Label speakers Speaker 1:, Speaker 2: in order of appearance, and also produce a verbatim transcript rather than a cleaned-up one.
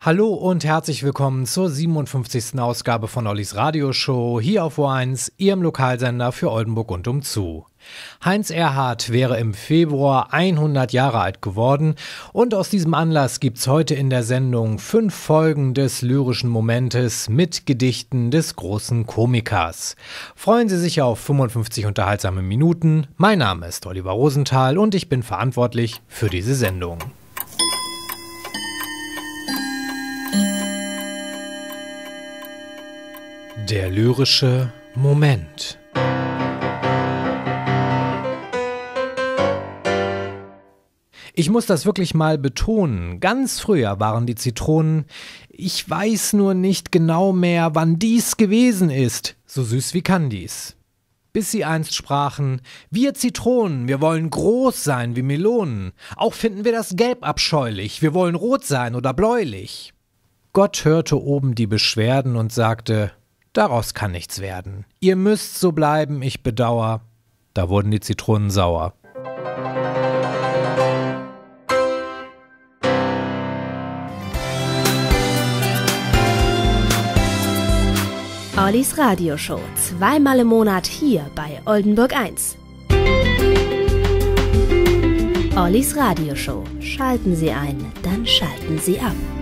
Speaker 1: Hallo und herzlich willkommen zur siebenundfünfzigsten Ausgabe von Ollis Radioshow hier auf O eins, Ihrem Lokalsender für Oldenburg und umzu. Heinz Erhardt wäre im Februar hundert Jahre alt geworden und aus diesem Anlass gibt's heute in der Sendung fünf Folgen des lyrischen Momentes mit Gedichten des großen Komikers. Freuen Sie sich auf fünfundfünfzig unterhaltsame Minuten. Mein Name ist Oliver Rosenthal und ich bin verantwortlich für diese Sendung. Der lyrische Moment. Ich muss das wirklich mal betonen. Ganz früher waren die Zitronen, ich weiß nur nicht genau mehr, wann dies gewesen ist, so süß wie Candies. Bis sie einst sprachen, wir Zitronen, wir wollen groß sein wie Melonen. Auch finden wir das Gelb abscheulich, wir wollen rot sein oder bläulich. Gott hörte oben die Beschwerden und sagte, daraus kann nichts werden. Ihr müsst so bleiben, ich bedauer. Da wurden die Zitronen sauer.
Speaker 2: Ollis Radioshow, zweimal im Monat hier bei Oldenburg eins. Ollis Radioshow, schalten Sie ein, dann schalten Sie ab.